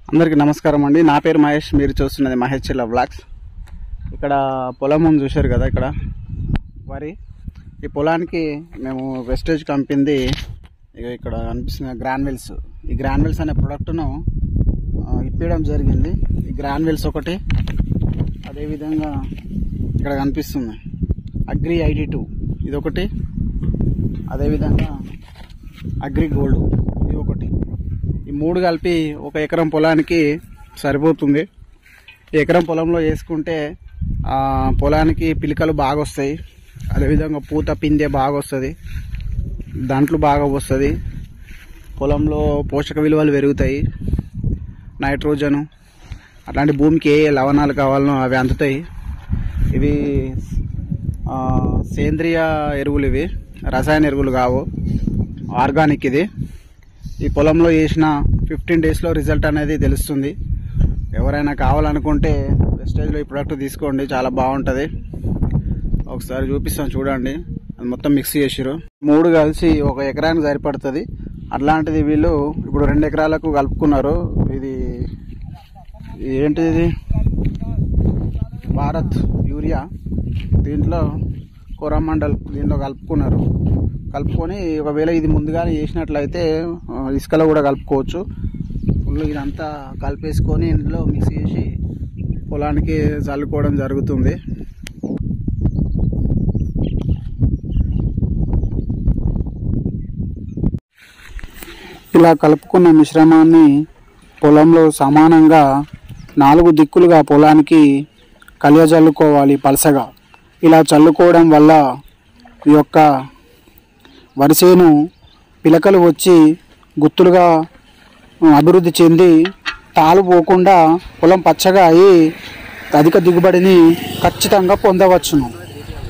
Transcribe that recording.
అందరికీ నమస్కారం అండి. నా పేరు మహేష్. మీరు చూస్తున్నది మహేష్ చిల్ల వ్లాగ్స్. ఇక్కడ పొలం ముందు చూశారు కదా, ఇక్కడ వరి. ఈ పొలానికి మేము వెస్టేజ్ కంపెనీది ఇక్కడ కనిపిస్తున్న గ్రాన్యుల్స్, ఈ గ్రాన్యుల్స్ అనే ప్రోడక్ట్ను ఇప్పడం జరిగింది. ఈ గ్రాన్యుల్స్ ఒకటి, అదేవిధంగా ఇక్కడ కనిపిస్తుంది అగ్రి ID2 ఇది ఒకటి, అదేవిధంగా అగ్రి గోల్డ్ ఇది ఒకటి. ఈ మూడు కలిపి ఒక ఎకరం పొలానికి సరిపోతుంది. ఈ ఎకరం పొలంలో వేసుకుంటే పొలానికి పిలికలు బాగా వస్తాయి, అదేవిధంగా పూత పిందె బాగా వస్తుంది, దాంట్లో బాగా వస్తుంది, పొలంలో పోషక విలువలు పెరుగుతాయి, నైట్రోజను అట్లాంటి భూమికి ఏ లవణాలు కావాలనో అవి అందుతాయి. ఇవి సేంద్రియ ఎరువులు, ఇవి రసాయన ఎరువులు కావు, ఆర్గానిక్. ఇది ఈ పొలంలో వేసిన 15 డేస్లో రిజల్ట్ అనేది తెలుస్తుంది. ఎవరైనా కావాలనుకుంటే వెస్టేజ్లో ఈ ప్రోడక్ట్ తీసుకోండి, చాలా బాగుంటుంది. ఒకసారి చూపిస్తాను చూడండి. అది మొత్తం మిక్స్ చేసిరు, మూడు కలిసి ఒక ఎకరానికి సరిపడుతుంది. అట్లాంటిది వీళ్ళు ఇప్పుడు 2 ఎకరాలకు కలుపుకున్నారు. ఇది ఏంటిది, భారత్ యూరియా, దీంట్లో కోరమండల్ దీంట్లో కలుపుకొని ఒకవేళ ఇది ముందుగానే చేసినట్లయితే ఇసుకలో కూడా కలుపుకోవచ్చు. ఫుల్ ఇదంతా కలిపేసుకొని ఇందులో మిక్స్ చేసి పొలానికి చల్లుకోవడం జరుగుతుంది. ఇలా కలుపుకున్న మిశ్రమాన్ని పొలంలో సమానంగా 4 దిక్కులుగా పొలానికి కలియజల్లుకోవాలి పలసగా. ఇలా చల్లుకోవడం వల్ల ఈ యొక్క వరిసేను పిలకలు వచ్చి గుత్తులుగా అభివృద్ధి చెంది తాలు పోకుండా పొలం పచ్చగా అయి అధిక దిగుబడిని ఖచ్చితంగా పొందవచ్చును.